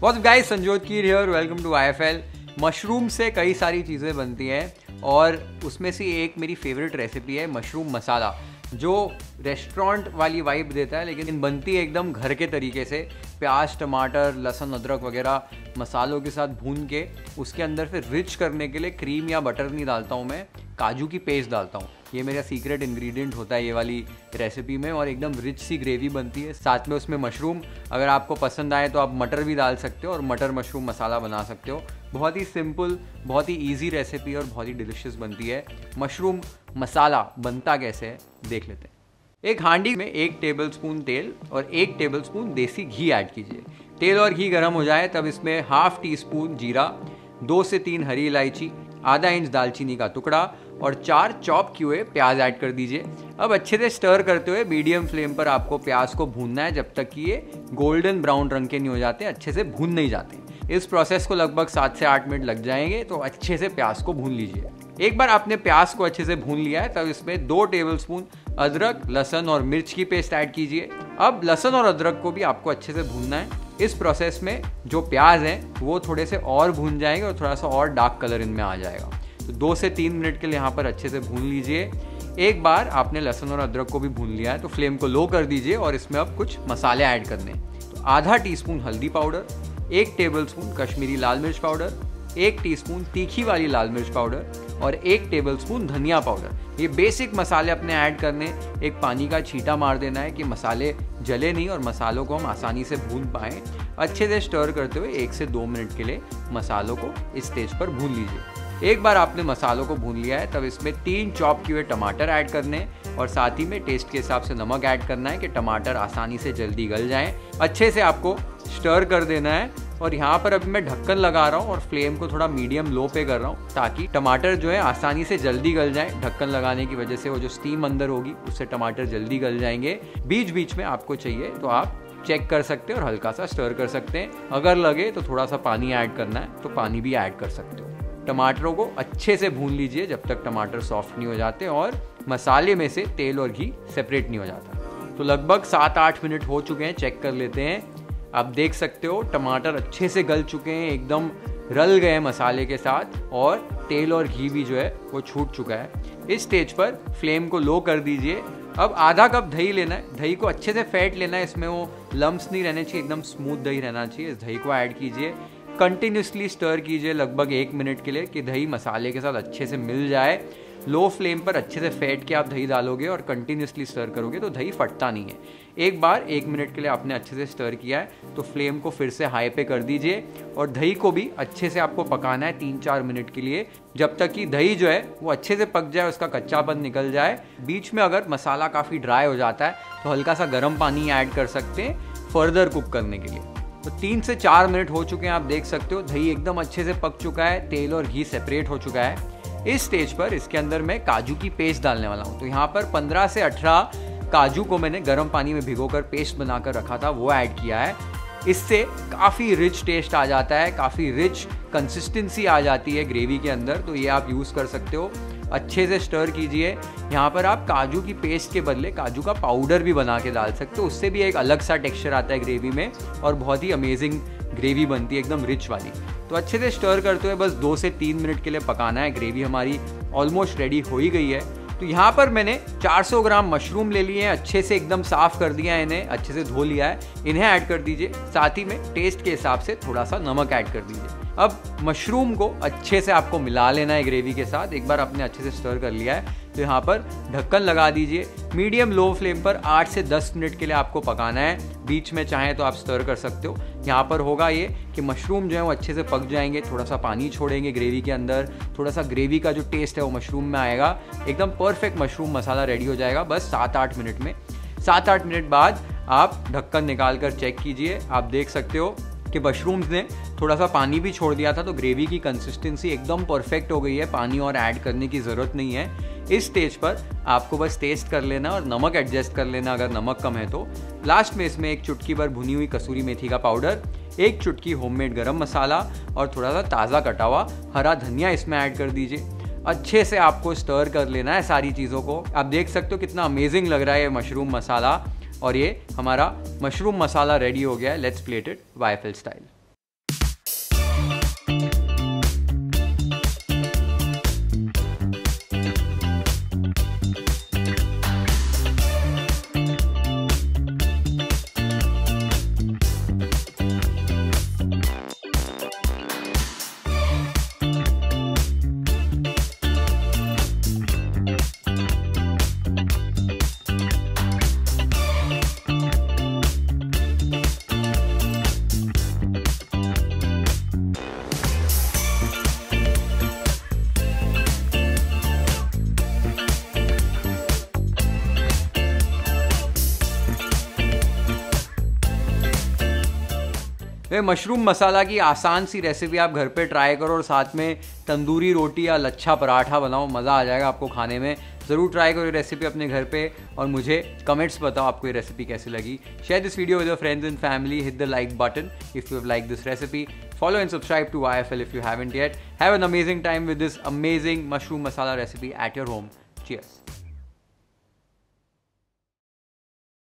What's up guys, Sanjyot Keer here, welcome to IFL। Mushroom से कई सारी चीज़ें बनती हैं और उसमें से एक मेरी फेवरेट रेसिपी है मशरूम मसाला, जो रेस्टोरेंट वाली वाइब देता है लेकिन बनती है एकदम घर के तरीके से। प्याज, टमाटर, लहसुन, अदरक वगैरह मसालों के साथ भून के उसके अंदर फिर रिच करने के लिए क्रीम या बटर नहीं डालता हूँ मैं, काजू की पेस्ट डालता हूँ। ये मेरा सीक्रेट इंग्रेडिएंट होता है ये वाली रेसिपी में, और एकदम रिच सी ग्रेवी बनती है। साथ में उसमें मशरूम, अगर आपको पसंद आए तो आप मटर भी डाल सकते हो और मटर मशरूम मसाला बना सकते हो। बहुत ही सिंपल, बहुत ही ईजी रेसिपी और बहुत ही डिलिशियस बनती है। मशरूम मसाला बनता कैसे है देख लेते हैं। एक हांडी में 1 टेबलस्पून तेल और 1 टेबलस्पून देसी घी ऐड कीजिए। तेल और घी गर्म हो जाए तब इसमें ½ टीस्पून जीरा, 2 से 3 हरी इलायची, आधा इंच दालचीनी का टुकड़ा और 4 चॉप किए हुए प्याज ऐड कर दीजिए। अब अच्छे से स्टर करते हुए मीडियम फ्लेम पर आपको प्याज को भूनना है जब तक कि ये गोल्डन ब्राउन रंग के नहीं हो जाते, अच्छे से भून नहीं जाते। इस प्रोसेस को लगभग 7 से 8 मिनट लग जाएंगे, तो अच्छे से प्याज को भून लीजिए। एक बार आपने प्याज को अच्छे से भून लिया है तब इसमें 2 टेबलस्पून अदरक, लहसुन और मिर्च की पेस्ट ऐड कीजिए। अब लहसुन और अदरक को भी आपको अच्छे से भूनना है। इस प्रोसेस में जो प्याज है वो थोड़े से और भून जाएंगे और थोड़ा सा और डार्क कलर इनमें आ जाएगा। तो 2 से 3 मिनट के लिए यहाँ पर अच्छे से भून लीजिए। एक बार आपने लहसुन और अदरक को भी भून लिया है तो फ्लेम को लो कर दीजिए और इसमें अब कुछ मसाले ऐड करने हैं। तो ½ टीस्पून हल्दी पाउडर, 1 टेबलस्पून कश्मीरी लाल मिर्च पाउडर, 1 टीस्पून तीखी वाली लाल मिर्च पाउडर और 1 टेबलस्पून धनिया पाउडर। ये बेसिक मसाले अपने ऐड करने। एक पानी का छींटा मार देना है कि मसाले जले नहीं और मसालों को हम आसानी से भून पाएँ। अच्छे से स्टर करते हुए 1 से 2 मिनट के लिए मसालों को इस स्टेज पर भून लीजिए। एक बार आपने मसालों को भून लिया है तब इसमें 3 चॉप किए हुए टमाटर ऐड करने और साथ ही में टेस्ट के हिसाब से नमक ऐड करना है कि टमाटर आसानी से जल्दी गल जाएं। अच्छे से आपको स्टर कर देना है और यहाँ पर अभी मैं ढक्कन लगा रहा हूँ और फ्लेम को थोड़ा मीडियम लो पे कर रहा हूँ ताकि टमाटर जो है आसानी से जल्दी गल जाए। ढक्कन लगाने की वजह से वो जो स्टीम अंदर होगी उससे टमाटर जल्दी गल जाएंगे। बीच बीच में आपको चाहिए तो आप चेक कर सकते हैं और हल्का सा स्टर कर सकते हैं। अगर लगे तो थोड़ा सा पानी ऐड करना है तो पानी भी ऐड कर सकते हो। टमाटरों को अच्छे से भून लीजिए जब तक टमाटर सॉफ्ट नहीं हो जाते और मसाले में से तेल और घी सेपरेट नहीं हो जाता। तो लगभग 7-8 मिनट हो चुके हैं, चेक कर लेते हैं। आप देख सकते हो टमाटर अच्छे से गल चुके हैं, एकदम रल गए मसाले के साथ और तेल और घी भी जो है वो छूट चुका है। इस स्टेज पर फ्लेम को लो कर दीजिए। अब ½ कप दही लेना है, दही को अच्छे से फेंट लेना है। इसमें वो लम्स नहीं रहने चाहिए, एकदम स्मूथ दही रहना चाहिए। इस दही को ऐड कीजिए, कंटिन्यूसली स्टर कीजिए लगभग 1 मिनट के लिए कि दही मसाले के साथ अच्छे से मिल जाए। लो फ्लेम पर अच्छे से फेंट के आप दही डालोगे और कंटिन्यूसली स्टर करोगे तो दही फटता नहीं है। एक बार 1 मिनट के लिए आपने अच्छे से स्टर किया है तो फ्लेम को फिर से हाई पे कर दीजिए और दही को भी अच्छे से आपको पकाना है 3-4 मिनट के लिए, जब तक कि दही जो है वो अच्छे से पक जाए, उसका कच्चापन निकल जाए। बीच में अगर मसाला काफ़ी ड्राई हो जाता है तो हल्का सा गर्म पानी ऐड कर सकते हैं फर्दर कुक करने के लिए। तो 3 से 4 मिनट हो चुके हैं, आप देख सकते हो दही एकदम अच्छे से पक चुका है, तेल और घी सेपरेट हो चुका है। इस स्टेज पर इसके अंदर मैं काजू की पेस्ट डालने वाला हूँ। तो यहाँ पर 15 से 18 काजू को मैंने गर्म पानी में भिगोकर पेस्ट बनाकर रखा था, वो ऐड किया है। इससे काफ़ी रिच टेस्ट आ जाता है, काफ़ी रिच कंसिस्टेंसी आ जाती है ग्रेवी के अंदर, तो ये आप यूज़ कर सकते हो। अच्छे से स्टर कीजिए। यहाँ पर आप काजू की पेस्ट के बदले काजू का पाउडर भी बना के डाल सकते हो, उससे भी एक अलग सा टेक्सचर आता है ग्रेवी में और बहुत ही अमेजिंग ग्रेवी बनती है, एकदम रिच वाली। तो अच्छे से स्टर करते हुए बस 2 से 3 मिनट के लिए पकाना है। ग्रेवी हमारी ऑलमोस्ट रेडी हो ही गई है। तो यहाँ पर मैंने 400 ग्राम मशरूम ले लिए हैं, अच्छे से एकदम साफ़ कर दिया है, इन्हें अच्छे से धो लिया है। इन्हें ऐड कर दीजिए, साथ ही में टेस्ट के हिसाब से थोड़ा सा नमक ऐड कर दीजिए। अब मशरूम को अच्छे से आपको मिला लेना है ग्रेवी के साथ। एक बार आपने अच्छे से स्टर कर लिया है तो यहाँ पर ढक्कन लगा दीजिए। मीडियम लो फ्लेम पर 8 से 10 मिनट के लिए आपको पकाना है। बीच में चाहें तो आप स्टर कर सकते हो। यहाँ पर होगा ये कि मशरूम जो है वो अच्छे से पक जाएंगे, थोड़ा सा पानी छोड़ेंगे ग्रेवी के अंदर, थोड़ा सा ग्रेवी का जो टेस्ट है वो मशरूम में आएगा। एकदम परफेक्ट मशरूम मसाला रेडी हो जाएगा बस 7-8 मिनट में। 7-8 मिनट बाद आप ढक्कन निकाल कर चेक कीजिए। आप देख सकते हो कि मशरूम्स ने थोड़ा सा पानी भी छोड़ दिया था, तो ग्रेवी की कंसिस्टेंसी एकदम परफेक्ट हो गई है, पानी और ऐड करने की ज़रूरत नहीं है। इस स्टेज पर आपको बस टेस्ट कर लेना और नमक एडजस्ट कर लेना अगर नमक कम है तो। लास्ट में इसमें 1 चुटकी भर भुनी हुई कसूरी मेथी का पाउडर, 1 चुटकी होममेड गरम मसाला और थोड़ा सा ताज़ा कटा हुआ हरा धनिया इसमें ऐड कर दीजिए। अच्छे से आपको स्टर कर लेना है सारी चीज़ों को। आप देख सकते हो कितना अमेजिंग लग रहा है ये मशरूम मसाला, और ये हमारा मशरूम मसाला रेडी हो गया है। Let's plate it YFL style. ये मशरूम मसाला की आसान सी रेसिपी आप घर पे ट्राई करो और साथ में तंदूरी रोटी या लच्छा पराठा बनाओ, मज़ा आ जाएगा आपको खाने में। ज़रूर ट्राई करो ये रेसिपी अपने घर पे और मुझे कमेंट्स बताओ आपको ये रेसिपी कैसी लगी। Share this video with your friends and family, hit the like button if you have like this recipe, follow and subscribe to YFL if you haven't yet. Have an amazing time with this amazing mushroom masala recipe at your home. Cheers.